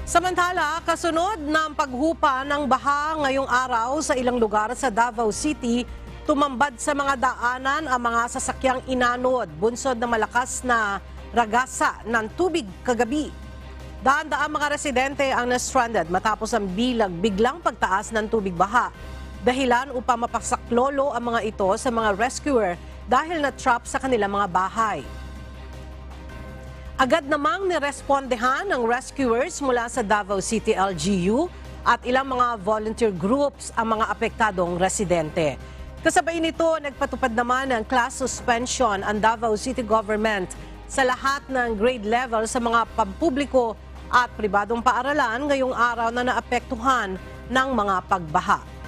Samantala, kasunod ng paghupa ng baha ngayong araw sa ilang lugar sa Davao City, tumambad sa mga daanan ang mga sasakyang inanod, bunsod na malakas na ragasa ng tubig kagabi. Daan-daang mga residente ang na-stranded matapos ang biglang pagtaas ng tubig baha. Dahilan upang mapasaklolo ang mga ito sa mga rescuer dahil na-trap sa kanilang mga bahay. Agad namang nirespondehan ng rescuers mula sa Davao City LGU at ilang mga volunteer groups ang mga apektadong residente. Kasabay nito, nagpatupad naman ng class suspension ang Davao City Government sa lahat ng grade level sa mga pampubliko at pribadong paaralan ngayong araw na naapektuhan ng mga pagbaha.